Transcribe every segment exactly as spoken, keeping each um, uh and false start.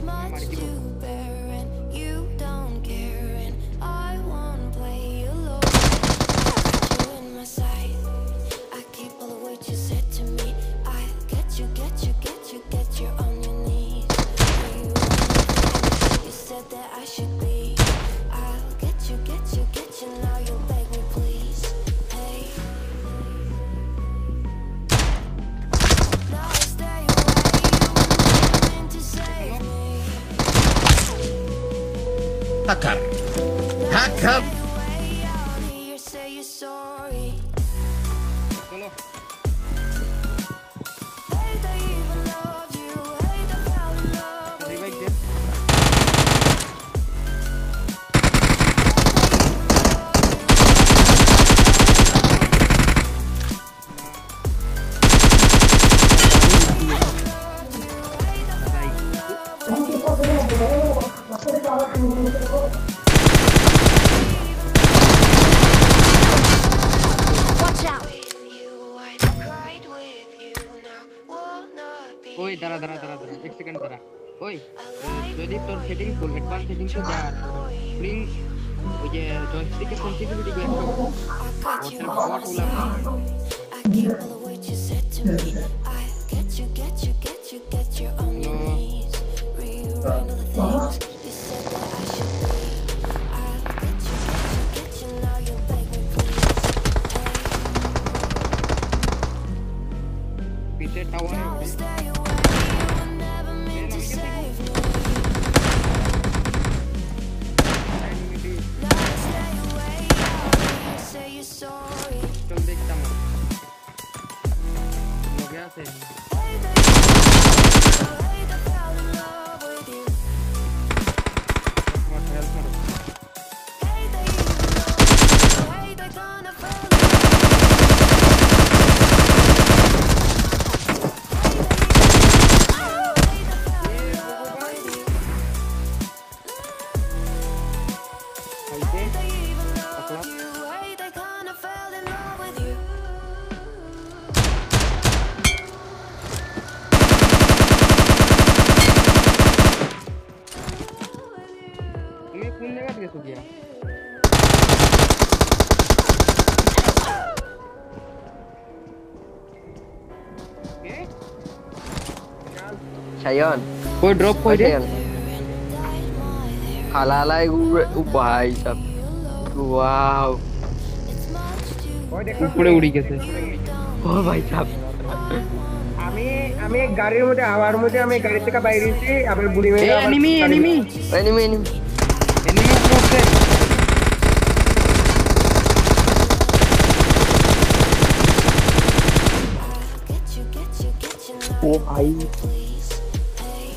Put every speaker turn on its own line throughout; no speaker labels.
much to bear and you don't care and I won't play alone. Got you in my sight. I keep all the words you said to me. I get you, get you, get you, get you on your knees. You, you said that I should be. I'll get you, get you, get you. Now you'll beg me please. Hey. Now stay away. You were meant to save me.
Hacker. Hacker.
You say you're sorry.
चलो
Hey, they even loved you. Hey, they fell in love with
revive
you.
दे
Watch out. You, I cried with you. Now will not be.
ওই দাঁড়া দাঁড়া দাঁড়া দাঁড়া এক second দাঁড়া ওই যদি তোর সেটিং ফুল অ্যাডভান্স সেটিং তো যা স্প্রিং ওই যে জয়স্টিকের সেনসিটিভিটি গুলো একটু ওটা বট উলা
I keep all the words you said to me. I get you, get you, get you, get you on your knees. Rewrite all the things you said that I should be. I'll get you, get you, get you. Now you'll beg me please.
পিছে tower
Now stay away. You were never meant to save me. Now stay away. You say you're sorry.
চল দেখতাম লগে আছে
Hey, they hey, they fell in love with you.
তোমার help করো
Hey, they even love you. Hey, they gonna fall in love. Hey, they fell in love with you.
আইতে
They even love you. Hey, they gonna fall in love with you.
তুমি কোন জায়গা থেকে গিয়া কে
Sayon.
कोई drop कोई दे
Sayon. Halala u bhai sab. Wow.
कोई देखो উপরে উড়ি গেছে
Oh bhai sab.
আমি আমি গাড়ির মধ্যে হাওয়ার মধ্যে আমি গাড়ি থেকে বাইরে এসেছি আবার বুড়ি মেয়ে
enemy enemy
Enemy enemy.
Enemy উপরে
Get you, get you, get you. Now
Oh bhai.
please. Hey.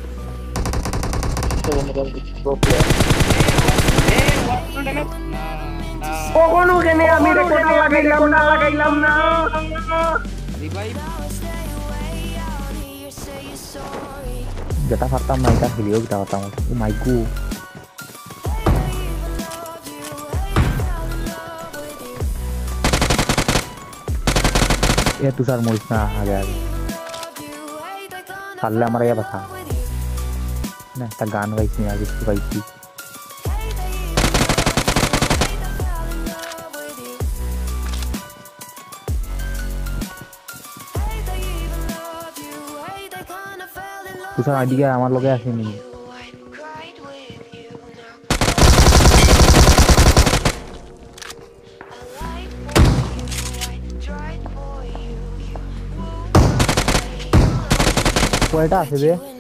কখন ওখানে আমি রেকর্ডার লাগাইলাম না লাগাইলাম না
revive
Stay away. Out here, say you're sorry.
Kita kata main kan video kita kata oh my god ये तुषार मोहित ना आ गया पाल्ला हमारा ये बता ना ता गान वाइस नहीं आगे इसकी वाइस की तुषार आदि क्या हमारे लोग ऐसे नहीं कोयटा से दे